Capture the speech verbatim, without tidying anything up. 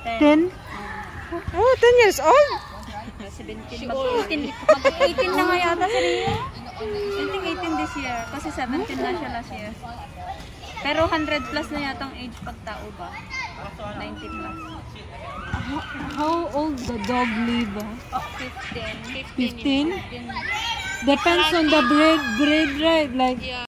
ten? Oh, ten years old? seventeen. Mag-eighteen na nga yata si Ria. I think eighteen this year. Kasi seventeen na siya last year. Pero one hundred plus na yata ang age pag tao ba? ninety plus. How old the dog live? Oh, fifteen. fifteen? Depends on the breed, breed, right? Like, yeah.